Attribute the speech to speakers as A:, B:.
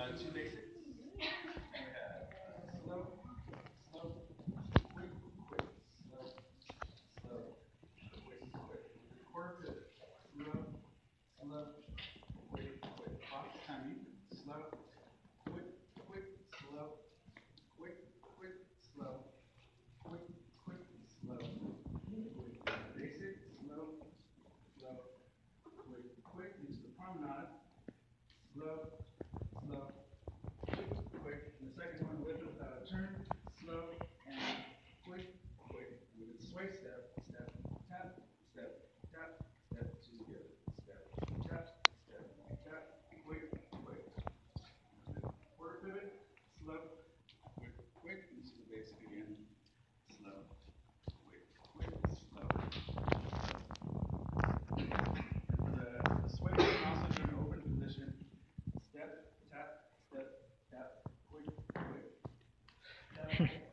A: Two basics. We have slow, slow, quick, quick, slow, slow, quick, quick. We'll do quarter pivot. Slow, slow, quick, quick. Box timing. Slow, quick, quick, slow, quick, quick, slow, quick, quick, slow, quick. Basic, slow, slow, quick, quick. Into the promenade. Slow, slow, quick, quick. And the second one, lift it without a turn. Slow and quick, quick. We can sway step, step, tap, step, tap, step, two together. Step, tap, step, tap, quick, quick. Quarter pivot, slow, quick, quick. Into the basic again. Slow, quick, quick, slow, the sway can also do an open position. Step, tap, quick, quick. Tap,